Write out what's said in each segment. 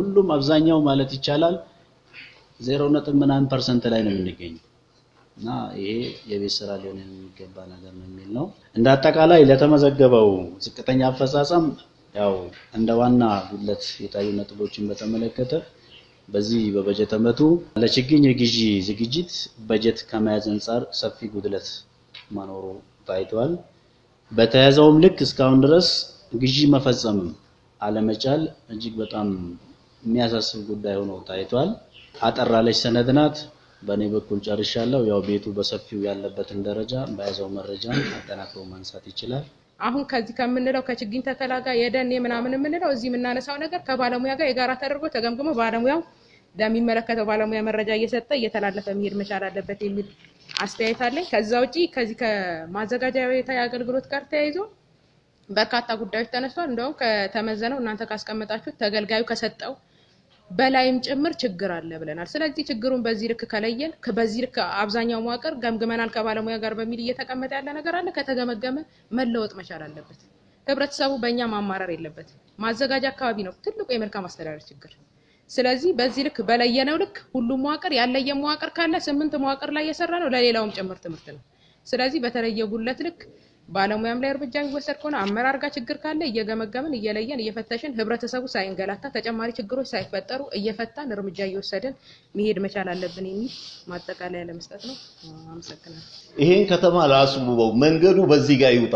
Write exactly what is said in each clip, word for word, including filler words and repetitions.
ሁሉም አብዛኛው ማለት ይቻላል ዜሮ ነጥብ ምናምን ፐርሰንት ላይ ነው የምንገኘው እና ይሄ የቤት ስራ ሊሆን የሚገባ ነገር ነው የሚል ነው እንደ አጠቃላይ ለተመዘገበው ዝቅተኛ አፈጻጸም ያው እንደ ዋና ጉድለት የታዩ ነጥቦችን በተመለከተ በዚህ በበጀት ዓመቱ ለችግኝ ግዢ ዝግጅት በጀት ከመያዝ አንፃር ሰፊ ጉድለት ማኖሩ ታይቷል በተያዘውም ልክ እስካሁን ድረስ ግዢ መፈጸም አለመቻል እጅግ በጣም የሚያሳስብ ጉዳይ ሆኖ ታይቷል አጠራለች ሰነድናት በኔ በኩል ጨርሻለሁ ያው ቤቱ በሰፊው ያለበትን ደረጃ በያዘው መረጃ አጠናክሮ ማንሳት ይችላል አሁን ከዚህ ከምንለው ከችግኝ ተከላ ጋር የደን የምናምን የምንለው እዚህ የምናነሳው ነገር ከባለሙያ ጋር የጋራ ተደርጎ ተገምግሞ ባለሙያው ለሚመለከተው ባለሙያ መረጃ እየሰጠ እየተላለፈ መሄድ መቻል አለበት የሚል አስተያየት አለኝ ከዛ ውጪ ከዚህ ከማዘጋጃ ቤት አገልግሎት ጋር ተያይዞ በርካታ ጉዳዮች ተነስተዋል እንደው ከተመዘነው እናንተ ካስቀመጣችሁት ተገልጋዩ ከሰጠው በላይም ጭምር ችግር አለ ብለናል ስለዚህ ችግሩን በዚህ ልክ ከለየን በዚህ ልክ አብዛኛው መዋቅር ገምግመናል ከባለሙያ ጋር በሚል እየተቀመጠ ያለ ነገር አለ ከተገመገመ መለወጥ መቻል አለበት ህብረተሰቡ በእኛ ማማረር የለበት ማዘጋጃ አካባቢ ነው ትልቁ የመልካም አስተዳደር ችግር ስለዚህ በዚህ ልክ በለየነው ልክ ሁሉም መዋቅር ያለየ መዋቅር ካለ ስምንት መዋቅር ላይ የሰራ ነው ለሌላውም ጭምር ትምህርት ነው ስለዚህ በተለየ ጉድለት ልክ ባለሙያም ላይ እርምጃ ይወሰድ ከሆነ አመራር ጋር ችግር ካለ እየገመገመን እየለየን እየፈተሽን ህብረተሰቡ ሳይንገላታ ተጨማሪ ችግሮች ሳይፈጠሩ እየፈታን እርምጃ እየወሰድን መሄድ መቻል አለብን የሚል ማጠቃለያ ለመስጠት ነው አመሰግናለሁ ይሄን ከተማ ላስቡበው መንገዱ በዚህ ጋር ይውጣ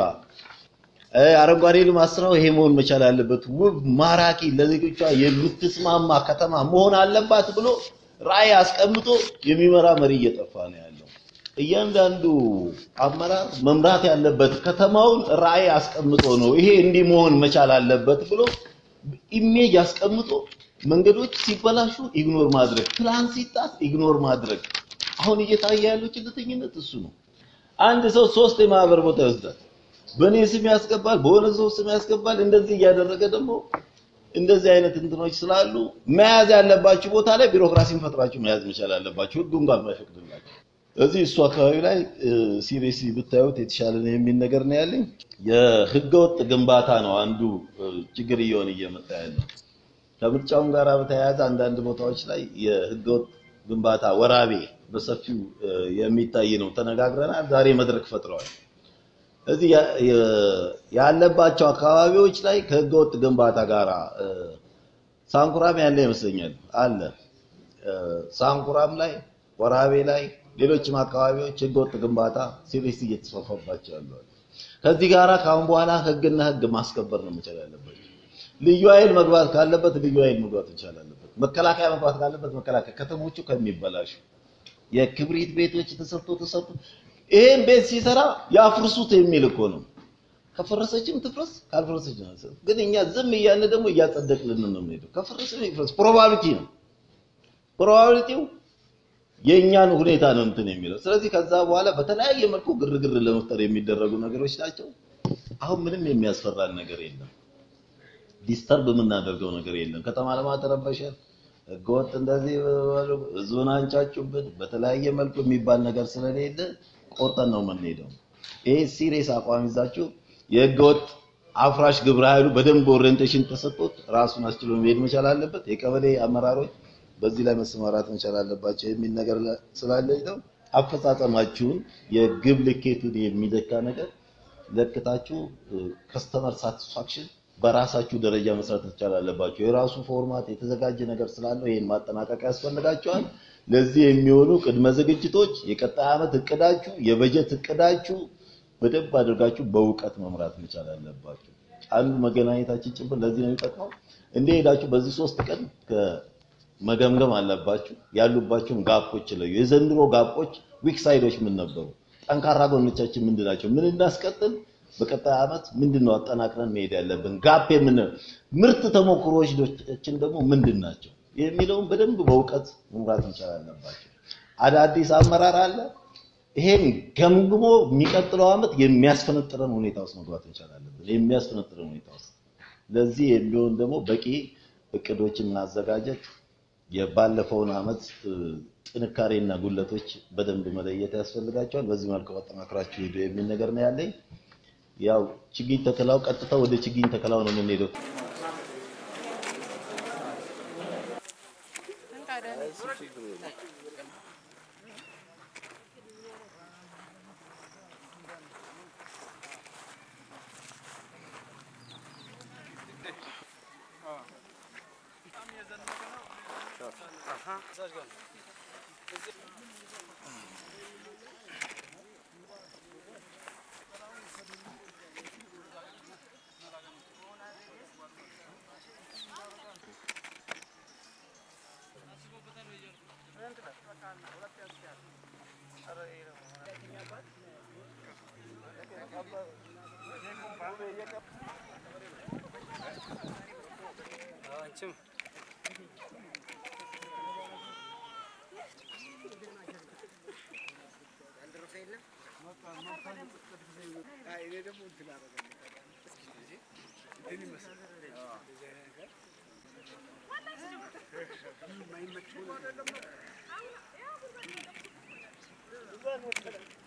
አረንጓዴ ልማት ስራው ይሄ መሆን መቻል አለበት ውብ ማራኪ ለዜጎቿ የምትስማማ ከተማ መሆን አለባት ብሎ ራዕይ አስቀምጦ የሚመራ መሪ እየጠፋ ነው ያለው እያንዳንዱ አመራር መምራት ያለበት ከተማውን ራዕይ አስቀምጦ ነው ይሄ እንዲህ መሆን መቻል አለበት ብሎ ኢሜጅ አስቀምጦ መንገዶች ሲበላሹ ኢግኖር ማድረግ ፕላን ሲጣስ ኢግኖር ማድረግ አሁን እየታየ ያለው ችግርተኝነት እሱ ነው አንድ ሰው ሶስት የማህበር ቦታ ይወስዳል በኔ ስም ያስገባል በሆነ ሰው ስም ያስገባል እንደዚህ ያደረገ ደግሞ እንደዚህ አይነት እንትኖች ስላሉ መያዝ ያለባችሁ ቦታ ላይ ቢሮክራሲን ፈጥራችሁ መያዝ መቻል አለባችሁ ህጉን ጋር ማይፈቅድላችሁ እዚህ እሱ አካባቢ ላይ ሲሪየስሊ ብታዩት የተሻለ ነው የሚል ነገር ነው ያለኝ የህገወጥ ግንባታ ነው አንዱ ችግር እየሆነ እየመጣ ያለው ከምርጫውን ጋር በተያያዘ አንዳንድ ቦታዎች ላይ የህገወጥ ግንባታ ወራቤ በሰፊው የሚታይ ነው ተነጋግረናል ዛሬ መድረክ ፈጥረዋል እዚህ ያለባቸው አካባቢዎች ላይ ከህገወጥ ግንባታ ጋራ ሳንኩራም ያለ ይመስለኛል አለ ሳንኩራም ላይ ወራቤ ላይ ሌሎችም አካባቢዎች ህገወጥ ግንባታ ሲሪየስ እየተስፋፋባቸው ያለው ከዚህ ጋራ ካሁን በኋላ ህግና ህግ ማስከበር ነው መቻል ያለበት ልዩ ኃይል መግባት ካለበት ልዩ ኃይል መግባት ይቻላል መከላከያ መግባት ካለበት መከላከያ ከተሞቹ ከሚበላሹ የክብሪት ቤቶች ተሰርቶ ተሰርቶ ይሄን ቤት ሲሰራ ያፍርሱት የሚል እኮ ነው ከፈረሰችም ትፍረስ ካልፈረሰች ነው ግን እኛ ዝም እያለ ደግሞ እያጸደቅልን ነው የምንሄደው ከፈረሰች ይፍረስ ፕሮባቢሊቲ ነው ፕሮባቢሊቲው የኛን ሁኔታ ነው እንትን የሚለው ስለዚህ ከዛ በኋላ በተለያየ መልኩ ግርግር ለመፍጠር የሚደረጉ ነገሮች ናቸው አሁን ምንም የሚያስፈራን ነገር የለም ዲስተርብ የምናደርገው ነገር የለም ከተማ ለማተረበሸን ጎጥ እንደዚህ ዞን አንጫጩበት በተለያየ መልኩ የሚባል ነገር ስለሌለ ቆርጠን ነው የምንሄደው ይሄ ሲሪየስ አቋም ይዛችሁ የጎጥ አፍራሽ ግብረ ኃይሉ በደንብ ኦሪየንቴሽን ተሰጥቶት ራሱን አስችሎ መሄድ መቻል አለበት የቀበሌ አመራሮች በዚህ ላይ መስማራት መቻል አለባቸው የሚል ነገር ስላለኝ ነው አፈጻጸማችሁን የግብ ልኬቱን የሚደካ ነገር ለክታችሁ ከስተመር ሳቲስፋክሽን በራሳችሁ ደረጃ መስራት መቻል አለባችሁ የራሱ ፎርማት የተዘጋጀ ነገር ስላለው ይሄን ማጠናቀቅ ያስፈልጋችኋል ለዚህ የሚሆኑ ቅድመ ዝግጅቶች የቀጣይ አመት እቅዳችሁ የበጀት እቅዳችሁ በደንብ አድርጋችሁ በእውቀት መምራት መቻል አለባችሁ አንዱ መገናኘታችን ጭምር ለዚህ ነው የሚጠቅመው እንደ ሄዳችሁ በዚህ ሶስት ቀን ከመገምገም አለባችሁ ያሉባችሁን ጋፖች ለዩ የዘንድሮ ጋፖች ዊክ ሳይዶች ምን ነበሩ ጠንካራ ጎኖቻችን ምንድናቸው ምን እናስቀጥል በቀጣይ አመት ምንድነው አጠናክረን መሄድ ያለብን ጋፕ የምን ምርጥ ተሞክሮዎችን ደግሞ ምንድናቸው የሚለውን በደንብ በእውቀት መምራት መቻል አለባችሁ አዳዲስ አመራር አለ ይሄን ገምግሞ የሚቀጥለው አመት የሚያስፈነጥረን ሁኔታ ውስጥ መግባት መቻል አለብን የሚያስፈነጥረን ሁኔታ ውስጥ ለዚህ የሚሆን ደግሞ በቂ እቅዶችን ማዘጋጀት የባለፈውን አመት ጥንካሬና ጉለቶች በደንብ መለየት ያስፈልጋቸዋል በዚህ መልኩ አጠናክራችሁ ሄዱ የሚል ነገር ነው ያለኝ ያው ችግኝ ተከላው ቀጥታ ወደ ችግኝ ተከላው ነው የምንሄደው አንቺም ما